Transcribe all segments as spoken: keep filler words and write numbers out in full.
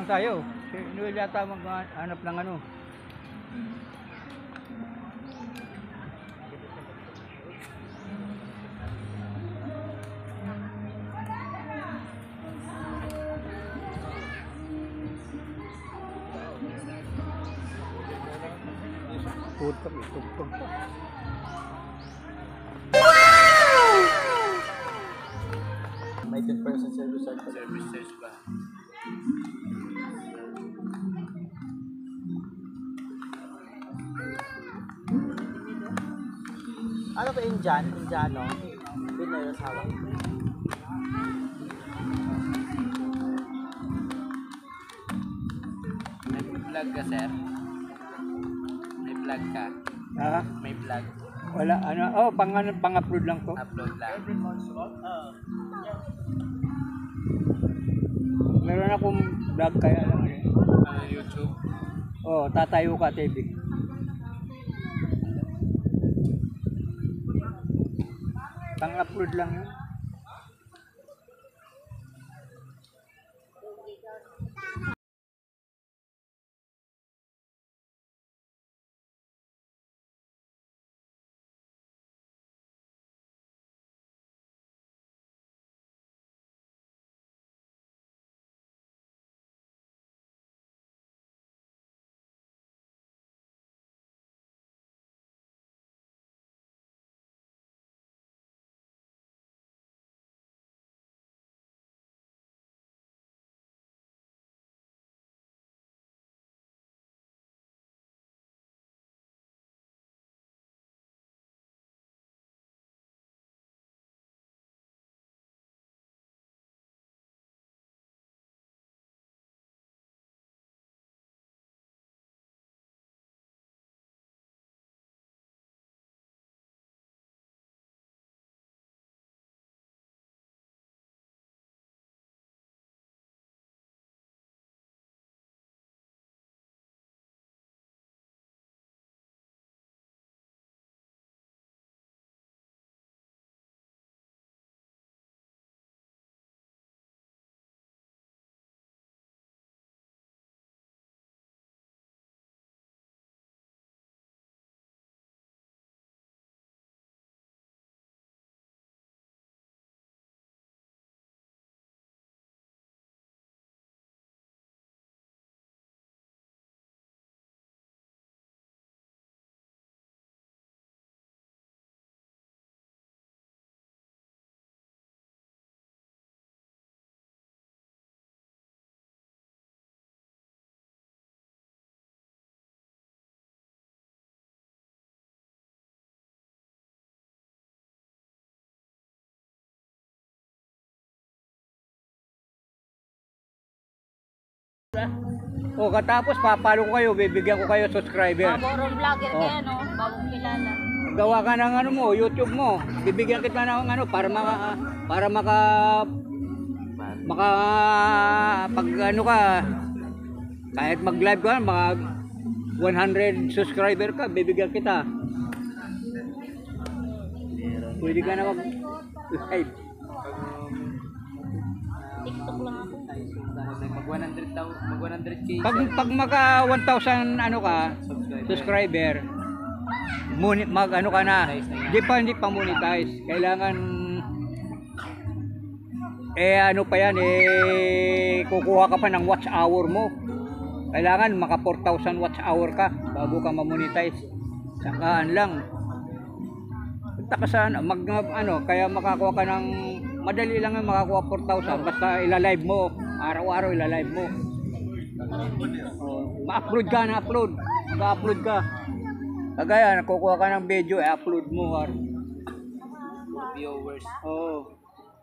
lang tayo. Si Noel yata maghanap ng ano. Putok, itugtog pa. May ten percent service charge pa. Service charge ba? Ano to, Indian? Indiano? Pinoy asawa. May vlog ka, sir? May vlog ka? Ha? May vlog? Wala, ano, oh, pang, ano, pang-upload lang to. Upload lang. Meron akong vlog kaya lang eh. Uh, YouTube? Oh, Tatayo Ka T V. Pang-upload lang yun. O katapos papalo ko kayo, bibigyan ko kayo subscriber. Paborong vlogger Oh. kaya no, bagong kilala. Gawa ka ng ano mo, YouTube mo. Bibigyan kita ng ano para maka para maka maka pag ano ka kahit mag-live ka, mga one hundred subscriber ka, bibigyan kita. Pwede ka na mag-live. TikTok lang ako. Mag one hundred daw, mag one hundred K. Pag pag maka one thousand ano ka, subscriber, muni, mag ano ka na, di pa hindi pa monetize. Kailangan eh ano pa yan eh kukuha ka pa ng watch hour mo. Kailangan maka four thousand watch hour ka bago ka ma-monetize. Sakaan lang. Punta ka sa ano, mag ano, kaya makakuha ka ng madali lang yung makakuha four thousand basta ila-live mo, araw-araw ila-live mo. Oh, ma-upload ka na upload. Ma-upload ka. Kagaya nakukuha ka ng video, i-upload mo. Ar. Viewers. Oo.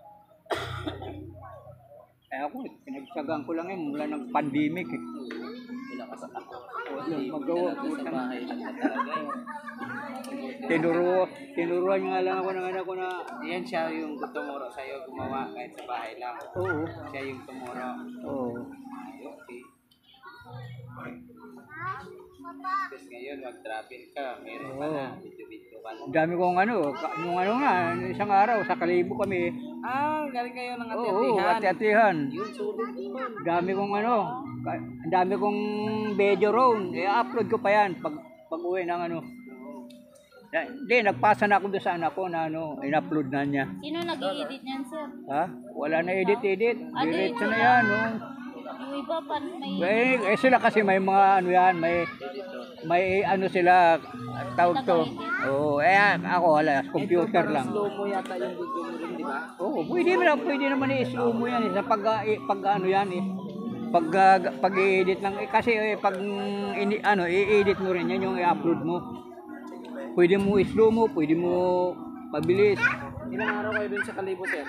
Eh ako, pinagsagaan ko lang yun mula ng pandemic eh. Wala ka sa ako. Yung magawa Talaga ko sa bahay lang ka talaga. Tinuro, tinuruan nga lang ako ng anak ko na Yan siya yung tumuro sa'yo gumawa kahit sa bahay lang. oo. Siya yung tumuro. Oo. Okay. Tapos ngayon, mag-travel ka. Meron ka Oo. na. Video-video ka na. Ang dami kong ano, ka- nung ano nga, isang araw, sa Kalibo kami. Ah, galing kayo ng Oo, ati-atihan. ati-atihan. Yun, sulit yun. Ang dami kong ano, ka- ang dami kong video roon. I-upload ko pa yan pag, pag uwi ng ano. Na- Hindi, nagpasa na ako doon sa anak ko na ano, in-upload na niya. Sino nag-i-edit niyan, sir? Ha? Wala na edit-edit. Ah, Diretso diretso na na. yan. Oh. Yung iba pa may... Eh, eh, sila kasi may mga ano yan, may may ano sila tawag to. Oo, eh ako wala, computer lang. Slow mo yata yung video mo rin, di ba? Oo, pwede naman, pwede naman i-slow mo yan eh, sa pag, eh, pag ano yan eh. Pag ah, pag i-edit lang eh, kasi eh, pag ini, ano i-edit mo rin yan yung i-upload mo. Pwede mo i-slow mo, pwede mo pabilis, Ilang araw kayo dun sa Kalibo, sir?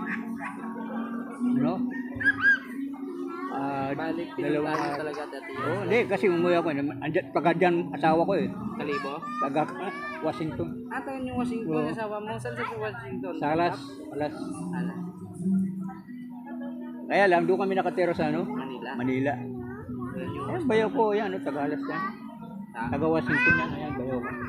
no? Ah, Balik, dalawang pinuntahan talaga dati yan. Oh, hindi kasi umuwi ako. Andiyan taga diyan asawa ko eh. Kalibo? Taga Washington. Ah, tayo yung Washington, Oo. asawa mo. Saan sa Washington? Sa Alas, Alas. Alas. Kaya lang doon kami nakatira sa ano? Manila. Manila. Yan yung Ayan, bayaw ko, yan, ano, taga Alas yan. Ah. Taga Washington yan, ayan, bayaw ko.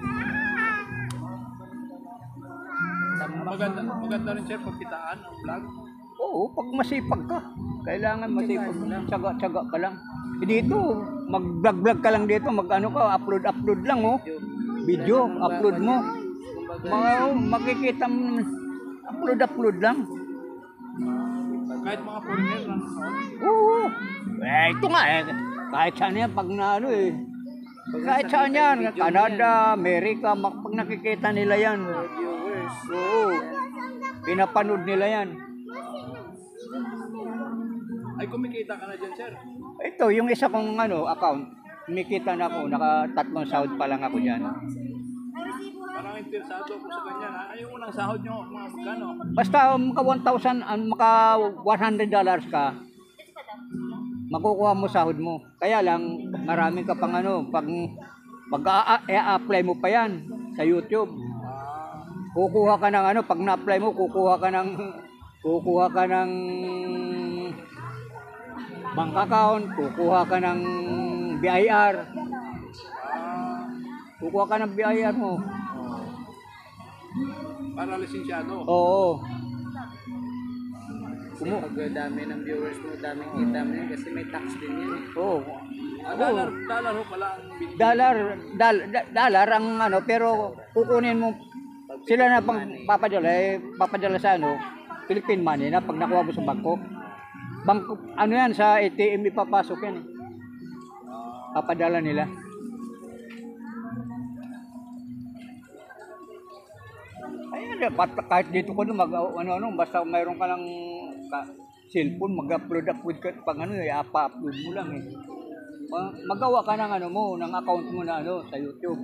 Maganda, maganda rin sir pagkitaan ang vlog. Oo, pag masipag ka, kailangan masipag, tsaga-tsaga ka lang. Eh dito, mag-vlog-vlog ka lang dito, mag-ano ka, upload-upload lang, oh. Video, upload mo. Mga, oh, makikita mo, naman, upload-upload lang. Kahit mga foreigner lang. Oo. Eh, ito nga eh. Kahit saan yan, pag na ano eh. Kahit saan yan, Canada, Amerika, mak- pag nakikita nila yan. Viewers. Oo. Pinapanood nila yan. Ay, kumikita ka na dyan sir. Ito, yung isa kong ano, account, kumikita na ako, naka tatlong sahod pa lang ako dyan. Parang interesado ako sa ganyan. Ha? Ay, yung unang sahod nyo, mga magkano? Basta maka one thousand, ah, maka one hundred dollars ka, makukuha mo sahod mo. Kaya lang, marami ka pang ano, pag mag-a-apply mo pa yan sa YouTube. Kukuha ka ng ano, pag na-apply mo, kukuha ka ng, kukuha ka ng bank account, kukuha ka ng B I R. Kukuha ka ng B I R mo. Para lisensyado. Oo. Kasi pag dami ng viewers mo, daming kita mo yun kasi may tax din yan. eh. Oo. Ah, dollar, dollar ho pala ang bin- Dollar, dal, da- dollar ang ano, pero kukunin mo, sila na pang papadala, eh, papadala sa ano, Philippine money na pag nakuha mo sa bangko. Bangko, ano yan, sa A T M ipapasok yan eh. Papadala nila. Ayun, ba't kahit dito ko mag ano ano basta mayroon ka ng ka, cellphone, mag-upload upload ka pag ano, eh, apa-upload mo lang eh. Ma- Magawa ka ng ano mo, ng account mo na ano sa YouTube.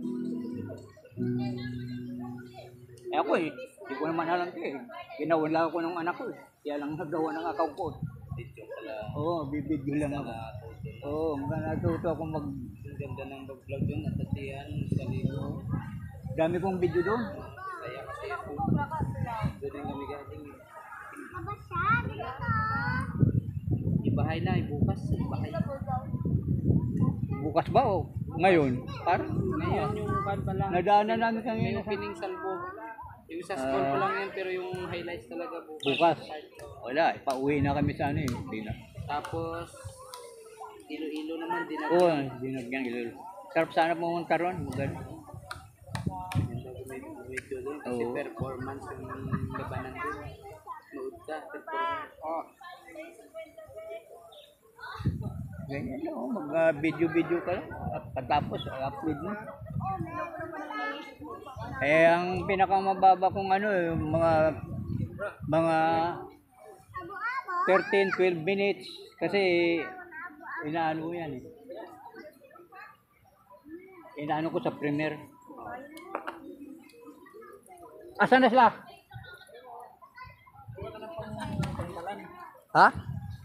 Eh ako eh, hindi ko naman alam eh. Ginawan lang ako ng anak ko eh. Kaya lang nagawa ng account ko. Oo, bibidyo lang ako. Oo, mga natuto ako mag... Ang ganda ng vlog dun at atihan sa Kalibo. Dami kong video doon. Kaya kasi ito. Doon yung kami galing. Ibahay na, bukas. Ibahay. Bukas ba o? Ngayon? Parang Ngayon yung kan pa lang. nadaanan namin kami May sa opening salvo. Yung sa score pa lang yan pero yung highlights talaga bukas. bukas. Wala, eh, pauwi na kami sa ano eh. Hindi na. Tapos Ilo-ilo naman din Oo, hindi na ganyan ilul. Sarap sana pumunta ron. Maganda. may video doon kasi Oo. performance yung labanan doon. Nood ka, performance. Oh. Ganyan lang, oh. Mag-video-video ka lang. At patapos, upload mo. Eh, ang pinakamababa kong ano, eh, mga mga thirteen to twelve minutes. Kasi, inaano ko yan eh. Inaano ko sa Premiere. Asan na sila? Ha?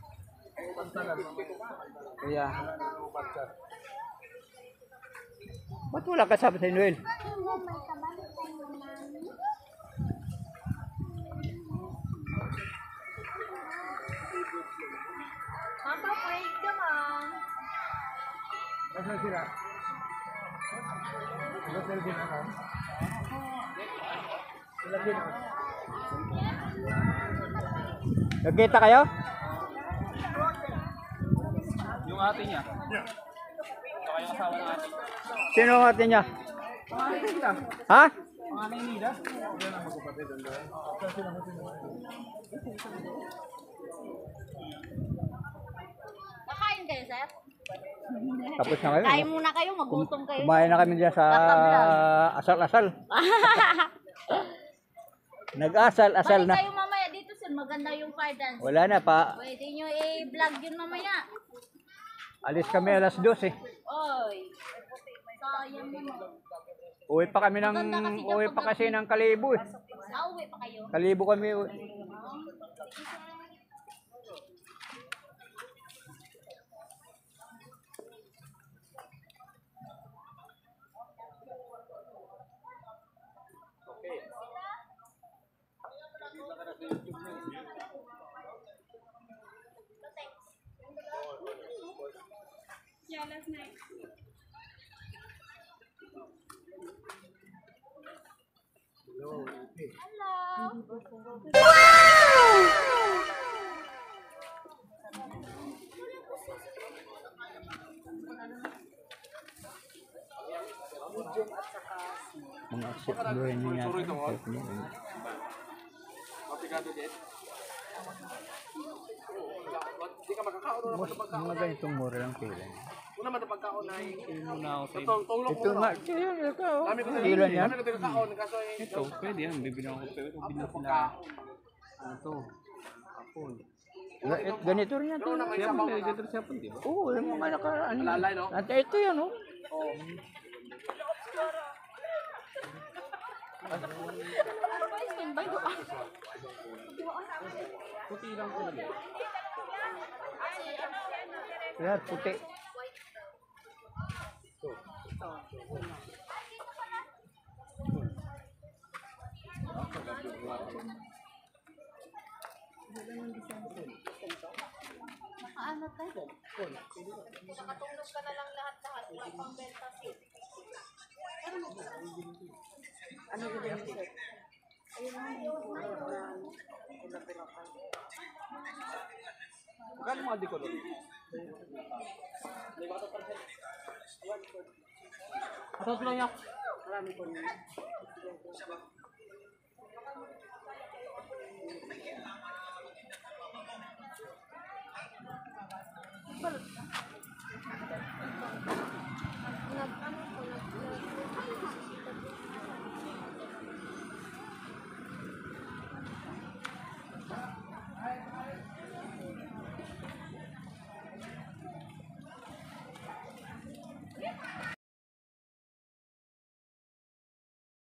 Kaya, Ba't wala ka sabi sa Noel? Papa, break naman. Asan sila? Nagkita kayo? Yung ate niya. Saka yung asawa ng ate. Sino ang ate niya? Ha? Panganay nila. Kakain kayo, sir? Tapos na kayo? Kain muna kayo, magutom kayo. Kumain na kami dyan sa asal-asal. Nag-asal-asal Balik na. kayo mamaya dito, sir. Maganda yung fire dance. Wala na pa. Pwede nyo i-vlog yun mamaya. Alis kami alas dos eh. Oy. Sayang naman. Uwi pa kami ng Maganda kasi dyan uwi pa kasi ng Kalibo eh. Nauwi pa kayo. Kalibo kami. uwi. Mga aksip buhay niya yata. Mapigado din. Hindi ka makakaon na Mas, mga ganitong mura lang kilo. Una man ang pagkaon na muna ako sa Ito nga, kaya ito. Dami ko Kilo niya. Dami ko tinakaon kaso eh. Ito, pwede yan. Bibili ako pero ito binili sila. Ano to? Kapon. Ga- Ganito rin yan. to. Siya mo may ganito siya po, di ba? Oo, yung mga naka... Ano, Lalay no? Ate, ito yan, oh. Puti lang ko lang. Yan, puti. Ano tayo? Nakatulog ka na lang lahat-lahat. Wala pang benta seat. Ano yung sir? Magkano mga diko doon? Marami po niya.